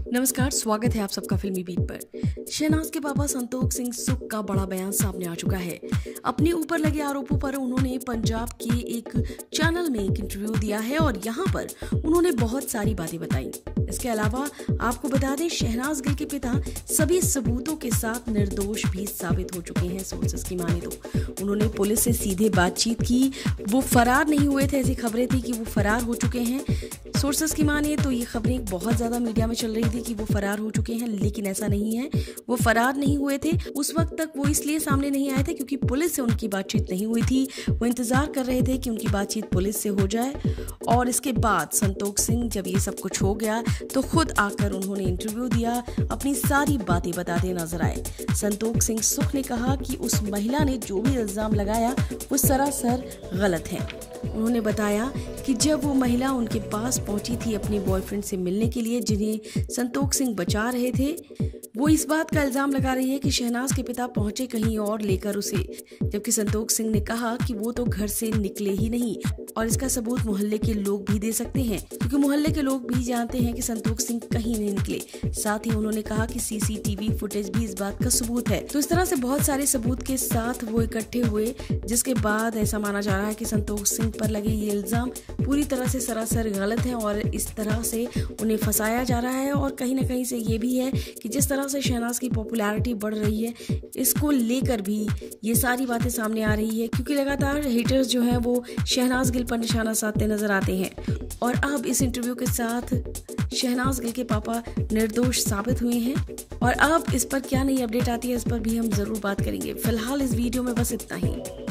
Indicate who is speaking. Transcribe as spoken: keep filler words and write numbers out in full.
Speaker 1: नमस्कार, स्वागत है आप सबका फिल्मी बीट पर। शहनाज के पापा संतोष सिंह सुख का बड़ा बयान सामने आ चुका है। अपने ऊपर लगे आरोपों पर उन्होंने पंजाब के एक चैनल में एक इंटरव्यू दिया है और यहाँ पर उन्होंने बहुत सारी बातें बताई। इसके अलावा आपको बता दें, शहनाज गिल के पिता सभी सबूतों के साथ निर्दोष भी साबित हो चुके हैं। सोर्सेस की माने तो उन्होंने पुलिस से सीधे बातचीत की, वो फरार नहीं हुए थे। ऐसी खबरें थी कि वो फरार हो चुके हैं। सोर्सेस की माने तो ये खबरें बहुत ज्यादा मीडिया में चल रही थी कि वो फरार हो चुके हैं, लेकिन ऐसा नहीं है। वो फरार नहीं हुए थे। उस वक्त तक वो इसलिए सामने नहीं आए थे क्योंकि पुलिस से उनकी बातचीत नहीं हुई थी। वो इंतजार कर रहे थे कि उनकी बातचीत पुलिस से हो जाए और इसके बाद संतोष सिंह जब ये सब कुछ हो गया तो खुद आकर उन्होंने इंटरव्यू दिया, अपनी सारी बातें बताते नजर आए। संतोष सिंह सुख ने कहा कि उस महिला ने जो भी इल्जाम लगाया वो सरासर गलत है। उन्होंने बताया कि जब वो महिला उनके पास पहुंची थी अपने बॉयफ्रेंड से मिलने के लिए, जिन्हें संतोष सिंह बचा रहे थे, वो इस बात का इल्जाम लगा रही है कि शहनाज के पिता पहुंचे कहीं और लेकर उसे, जबकि संतोष सिंह ने कहा कि वो तो घर से निकले ही नहीं और इसका सबूत मोहल्ले के लोग भी दे सकते हैं क्योंकि मोहल्ले के लोग भी जानते हैं कि संतोष सिंह कहीं नहीं निकले। साथ ही उन्होंने कहा कि सीसीटीवी फुटेज भी इस बात का सबूत है। तो इस तरह से बहुत सारे सबूत के साथ वो इकट्ठे हुए, जिसके बाद ऐसा माना जा रहा है कि संतोष सिंह पर लगे ये इल्जाम पूरी तरह से सरासर गलत है और इस तरह से उन्हें फंसाया जा रहा है। और कहीं ना कहीं से ये भी है कि जिस तरह से शहनाज की पॉपुलैरिटी बढ़ रही है, इसको लेकर भी ये सारी बातें सामने आ रही है क्योंकि लगातार हेटर्स जो हैं वो शहनाज गिल पर निशाना साधते नजर आते हैं। और अब इस इंटरव्यू के साथ शहनाज गिल के पापा निर्दोष साबित हुए हैं और अब इस पर क्या नई अपडेट आती है, इस पर भी हम जरूर बात करेंगे। फिलहाल इस वीडियो में बस इतना ही।